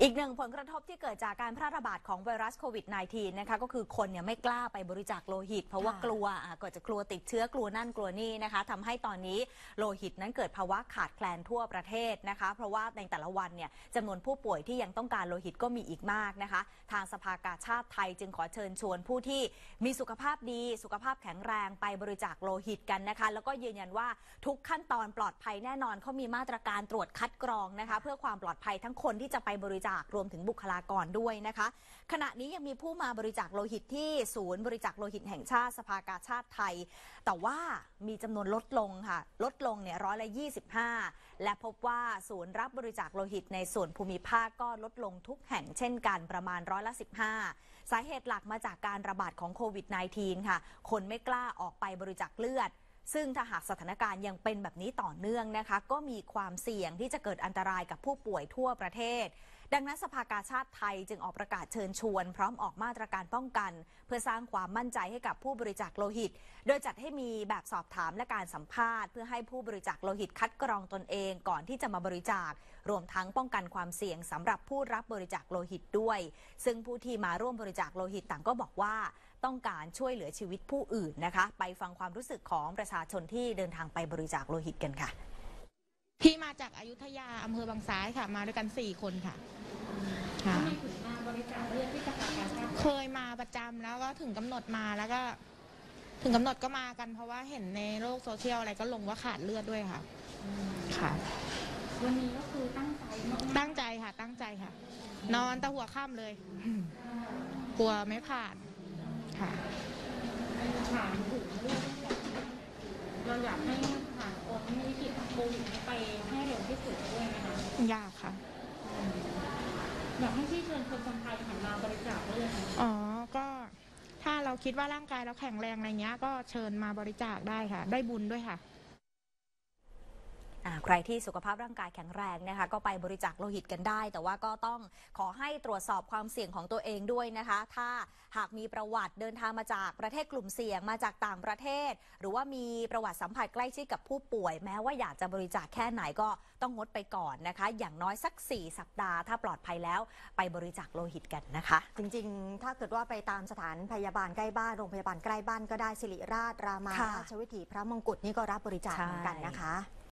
อีกหนึ่งผลกระทบที่เกิดจากการแพร่ระบาดของไวรัสโควิด -19 นะคะก็คือคนเนี่ยไม่กล้าไปบริจาคโลหิตเพราะว่ากลัวก็จะกลัวติดเชื้อกลัวนั่นกลัวนี่นะคะทำให้ตอนนี้โลหิตนั้นเกิดภาวะขาดแคลนทั่วประเทศนะคะเพราะว่าในแต่ละวันเนี่ยจำนวนผู้ป่วยที่ยังต้องการโลหิตก็มีอีกมากนะคะทางสภากาชาดไทยจึงขอเชิญชวนผู้ที่มีสุขภาพดีสุขภาพแข็งแรงไปบริจาคโลหิตกันนะคะแล้วก็ยืนยันว่าทุกขั้นตอนปลอดภัยแน่นอนเขามีมาตรการตรวจคัดกรองนะคะเพื่อความปลอดภัยทั้งคนที่จะไปบริจาครวมถึงบุคลากรด้วยนะคะขณะนี้ยังมีผู้มาบริจาคโลหิตที่ศูนย์บริจาคโลหิตแห่งชาติสภากาชาดไทยแต่ว่ามีจำนวนลดลงค่ะลดลงเนี่ย25%และพบว่าศูนย์รับบริจาคโลหิตในส่วนภูมิภาคก็ลดลงทุกแห่งเช่นกันประมาณ15%สาเหตุหลักมาจากการระบาดของโควิด -19 ค่ะคนไม่กล้าออกไปบริจาคเลือดซึ่งถ้าหากสถานการณ์ยังเป็นแบบนี้ต่อเนื่องนะคะก็มีความเสี่ยงที่จะเกิดอันตรายกับผู้ป่วยทั่วประเทศดังนั้นสภากาชาดไทยจึงออกประกาศเชิญชวนพร้อมออกมาตรการป้องกันเพื่อสร้างความมั่นใจให้กับผู้บริจาคโลหิตโดยจัดให้มีแบบสอบถามและการสัมภาษณ์เพื่อให้ผู้บริจาคโลหิตคัดกรองตนเองก่อนที่จะมาบริจาครวมทั้งป้องกันความเสี่ยงสำหรับผู้รับบริจาคโลหิตด้วยซึ่งผู้ที่มาร่วมบริจาคโลหิตต่างก็บอกว่าต้องการช่วยเหลือชีวิตผู้อื่นนะคะไปฟังความรู้สึกของประชาชนที่เดินทางไปบริจาคโลหิตกันค่ะพี่มาจากอยุธยาอำเภอบางซ้ายค่ะมาด้วยกัน4 คนค่ะทำไมถึงมาบริจาคเลือดที่สภากาชาดเคยมาประจำแล้วก็ถึงกำหนดมาแล้วก็ถึงกำหนดก็มากันเพราะว่าเห็นในโลกโซเชียลอะไรก็ลงว่าขาดเลือดด้วยค่ะค่ะวันนี้ก็คือตั้งใจตั้งใจค่ะตั้งใจค่ะนอนตะหัวค่ำเลยกลัวไม่ผ่านค่ะถามถึงเรื่องเราอยากให้ผ่านพ้นวิกฤตโควิดไปให้เร็วที่สุดด้วยไหมคะยากค่ะอยากให้พี่เชิญคนไทยหันมาบริจาคเลือดอ๋อก็ถ้าเราคิดว่าร่างกายเราแข็งแรงอะไรเงี้ยก็เชิญมาบริจาคได้ค่ะได้บุญด้วยค่ะใครที่สุขภาพร่างกายแข็งแรงนะคะก็ไปบริจาคโลหิตกันได้แต่ว่าก็ต้องขอให้ตรวจสอบความเสี่ยงของตัวเองด้วยนะคะถ้าหากมีประวัติเดินทางมาจากประเทศกลุ่มเสี่ยงมาจากต่างประเทศหรือว่ามีประวัติสัมผัสใกล้ชิดกับผู้ป่วยแม้ว่าอยากจะบริจาคแค่ไหนก็ต้องงดไปก่อนนะคะอย่างน้อยสัก4 สัปดาห์ถ้าปลอดภัยแล้วไปบริจาคโลหิตกันนะคะจริงๆถ้าเกิดว่าไปตามสถานพยาบาลใกล้บ้านโรงพยาบาลใกล้บ้านก็ได้ศิริราชรามาราชวิถีพระมงกุฎนี่ก็รับบริจาคเหมือนกันนะคะ